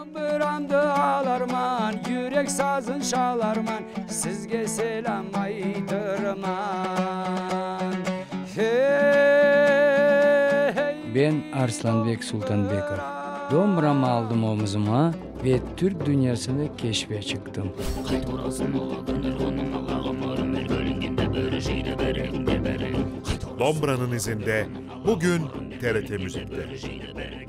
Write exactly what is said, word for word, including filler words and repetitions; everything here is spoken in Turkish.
Buramdı alarman, yürek sazın çalarman, sizge selam aytırman. Hey, Ben Arslanbek Sultanbekov. Domburamı aldım omuzuma ve Türk dünyasını keşfe çıktım. Dombra'nın izinde bugün T R T Müzik'te.